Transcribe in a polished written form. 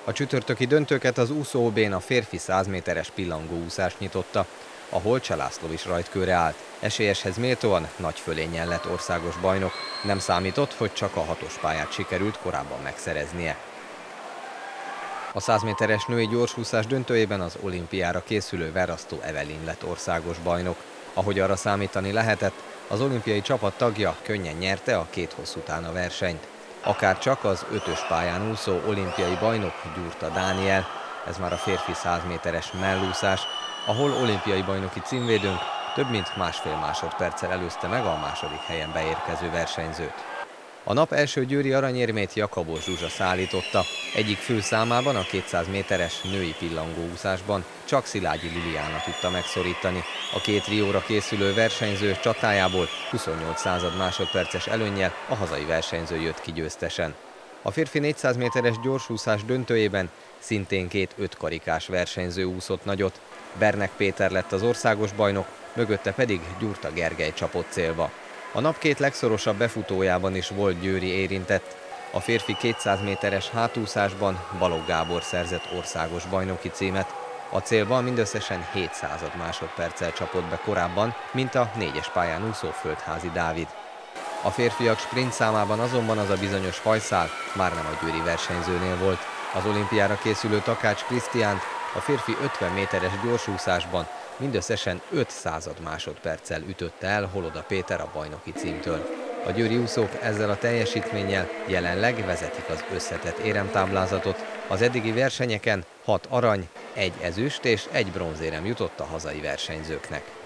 A csütörtöki döntőket az úszó-OB-n a férfi 100 méteres pillangóúszás nyitotta, ahol Cseh László is rajtkőre állt. Esélyeshez méltóan nagy fölénnyel lett országos bajnok, nem számított, hogy csak a 6-os pályát sikerült korábban megszereznie. A 100 méteres női gyorsúszás döntőjében az olimpiára készülő Verasztó Evelin lett országos bajnok. Ahogy arra számítani lehetett, az olimpiai csapat tagja könnyen nyerte a két hosszútána versenyt. Akárcsak az 5-ös pályán úszó olimpiai bajnok Gyurta Dániel, ez már a férfi 100 méteres mellúszás, ahol olimpiai bajnoki címvédőnk több mint másfél másodperccel előzte meg a második helyen beérkező versenyzőt. A nap első győri aranyérmét Jakabos Zsuzsa szállította, egyik főszámában a 200 méteres női pillangóúszásban csak Szilágyi Liliana tudta megszorítani. A két Rióra készülő versenyző csatájából 28 másodperces előnnyel a hazai versenyző jött ki győztesen. A férfi 400 méteres gyorsúszás döntőjében szintén két 5 karikás versenyző úszott nagyot. Bernek Péter lett az országos bajnok, mögötte pedig Gyurta Gergely csapott célba. A nap két legszorosabb befutójában is volt győri érintett. A férfi 200 méteres hátúszásban Balogh Gábor szerzett országos bajnoki címet. A célban mindösszesen 700 másodperccel csapott be korábban, mint a 4-es pályán úszó Földházi Dávid. A férfiak sprint számában azonban az a bizonyos hajszál már nem a győri versenyzőnél volt. Az olimpiára készülő Takács Krisztiánt a férfi 50 méteres gyorsúszásban mindösszesen 500 másodperccel ütötte el Holoda Péter a bajnoki címtől. A győri úszók ezzel a teljesítménnyel jelenleg vezetik az összetett éremtáblázatot. Az eddigi versenyeken 6 arany, 1 ezüst és 1 bronzérem jutott a hazai versenyzőknek.